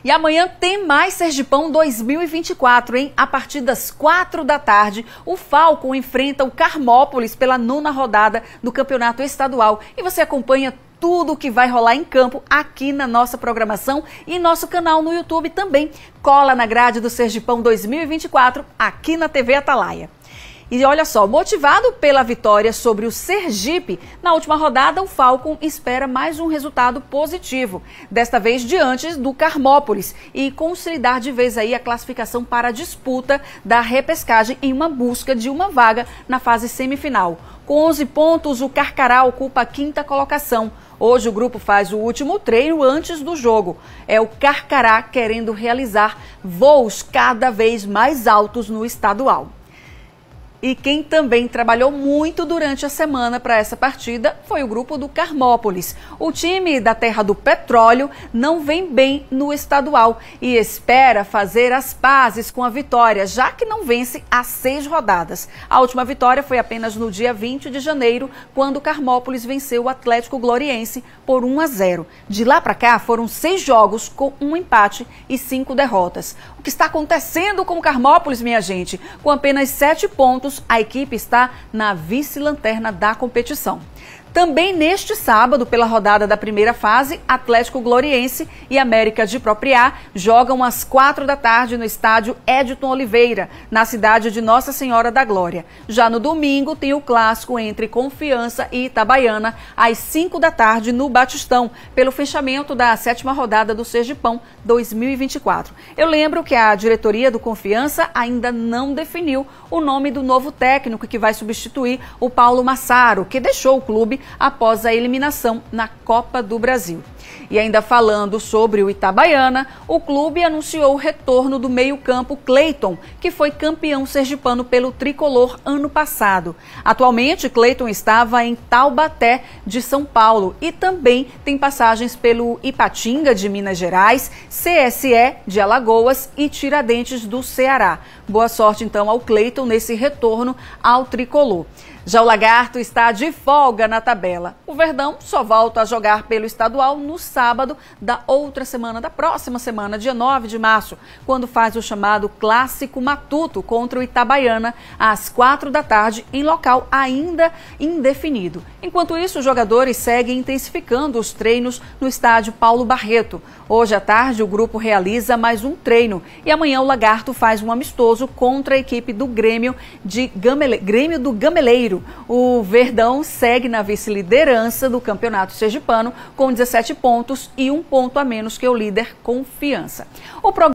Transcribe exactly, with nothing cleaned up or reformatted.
E amanhã tem mais Sergipão dois mil e vinte e quatro, hein? A partir das quatro da tarde, o Falcon enfrenta o Carmópolis pela nona rodada do Campeonato Estadual. E você acompanha tudo o que vai rolar em campo aqui na nossa programação e nosso canal no YouTube também. Cola na grade do Sergipão dois mil e vinte e quatro, aqui na T V Atalaia. E olha só, motivado pela vitória sobre o Sergipe, na última rodada o Falcon espera mais um resultado positivo, desta vez diante do Carmópolis, e consolidar de vez aí a classificação para a disputa da repescagem em uma busca de uma vaga na fase semifinal. Com onze pontos, o Carcará ocupa a quinta colocação. Hoje o grupo faz o último treino antes do jogo. É o Carcará querendo realizar voos cada vez mais altos no estadual. E quem também trabalhou muito durante a semana para essa partida foi o grupo do Carmópolis. O time da Terra do Petróleo não vem bem no estadual e espera fazer as pazes com a vitória, já que não vence há seis rodadas. A última vitória foi apenas no dia vinte de janeiro, quando o Carmópolis venceu o Atlético Gloriense por um a zero. De lá para cá foram seis jogos com um empate e cinco derrotas. O que está acontecendo com o Carmópolis, minha gente? Com apenas sete pontos, a equipe está na vice-lanterna da competição. Também neste sábado, pela rodada da primeira fase, Atlético Gloriense e América de Propriá jogam às quatro da tarde no estádio Edilton Oliveira, na cidade de Nossa Senhora da Glória. Já no domingo tem o clássico entre Confiança e Itabaiana, às cinco da tarde no Batistão, pelo fechamento da sétima rodada do Sergipão dois mil e vinte e quatro. Eu lembro que a diretoria do Confiança ainda não definiu o nome do novo técnico que vai substituir o Paulo Massaro, que deixou o clube após a eliminação na Copa do Brasil. E ainda falando sobre o Itabaiana, o clube anunciou o retorno do meio-campo Cleiton, que foi campeão sergipano pelo Tricolor ano passado. Atualmente, Cleiton estava em Taubaté, de São Paulo, e também tem passagens pelo Ipatinga, de Minas Gerais, C S E, de Alagoas e Tiradentes, do Ceará. Boa sorte, então, ao Cleiton nesse retorno ao Tricolor. Já o Lagarto está de folga na tabela. O Verdão só volta a jogar pelo estadual no sábado da outra semana, da próxima semana, dia nove de março, quando faz o chamado Clássico Matuto contra o Itabaiana, às quatro da tarde, em local ainda indefinido. Enquanto isso, os jogadores seguem intensificando os treinos no estádio Paulo Barreto. Hoje à tarde, o grupo realiza mais um treino e amanhã o Lagarto faz um amistoso contra a equipe do Grêmio, de Gamele... Grêmio do Gameleiro. O Verdão segue na vice-liderança do Campeonato Sergipano com dezessete pontos e um ponto a menos que o líder Confiança. O